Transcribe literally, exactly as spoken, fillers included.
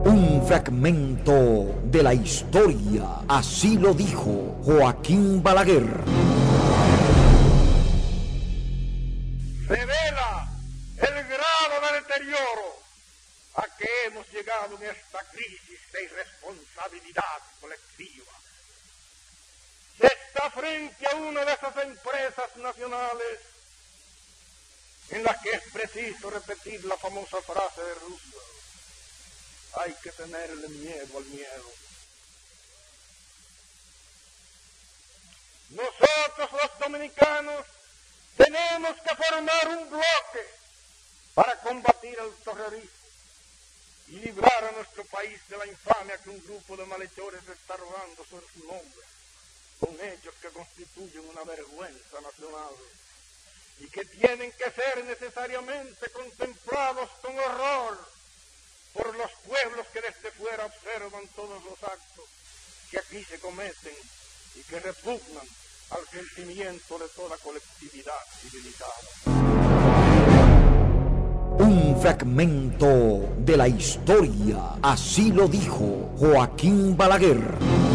Un fragmento de la historia, así lo dijo Joaquín Balaguer. Revela el grado de deterioro a que hemos llegado en esta crisis de irresponsabilidad colectiva. Se está frente a una de esas empresas nacionales en las que es preciso repetir la famosa frase de Roosevelt: hay que tenerle miedo al miedo. Nosotros los dominicanos tenemos que formar un bloque para combatir el terrorismo y librar a nuestro país de la infamia que un grupo de malhechores está rogando sobre su nombre, con hechos que constituyen una vergüenza nacional y que tienen que ser necesariamente contemplados con horror por los pueblos que desde fuera observan todos los actos que aquí se cometen y que repugnan al sentimiento de toda colectividad civilizada. Un fragmento de la historia, así lo dijo Joaquín Balaguer.